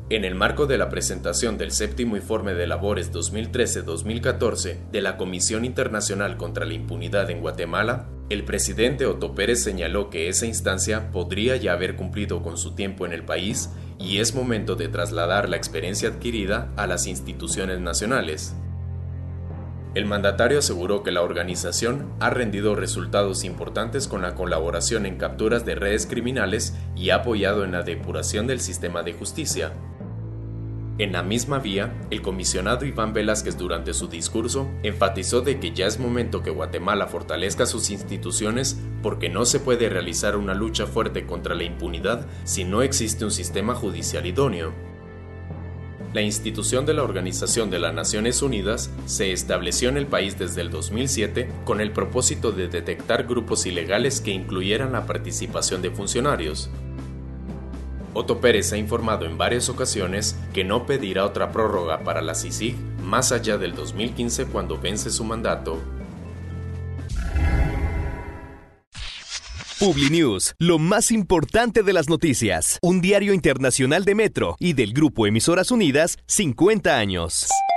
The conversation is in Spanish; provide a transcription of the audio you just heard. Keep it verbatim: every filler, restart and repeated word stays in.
En el marco de la presentación del séptimo informe de labores dos mil trece dos mil catorce de la Comisión Internacional contra la Impunidad en Guatemala, el presidente Otto Pérez señaló que esa instancia podría ya haber cumplido con su tiempo en el país y es momento de trasladar la experiencia adquirida a las instituciones nacionales. El mandatario aseguró que la organización ha rendido resultados importantes con la colaboración en capturas de redes criminales y ha apoyado en la depuración del sistema de justicia. En la misma vía, el comisionado Iván Velázquez durante su discurso enfatizó de que ya es momento que Guatemala fortalezca sus instituciones porque no se puede realizar una lucha fuerte contra la impunidad si no existe un sistema judicial idóneo. La institución de la Organización de las Naciones Unidas se estableció en el país desde el dos mil siete con el propósito de detectar grupos ilegales que incluyeran la participación de funcionarios. Otto Pérez ha informado en varias ocasiones que no pedirá otra prórroga para la C I C I G más allá del dos mil quince cuando vence su mandato. Publinews, lo más importante de las noticias. Un diario internacional de Metro y del Grupo Emisoras Unidas, cincuenta años.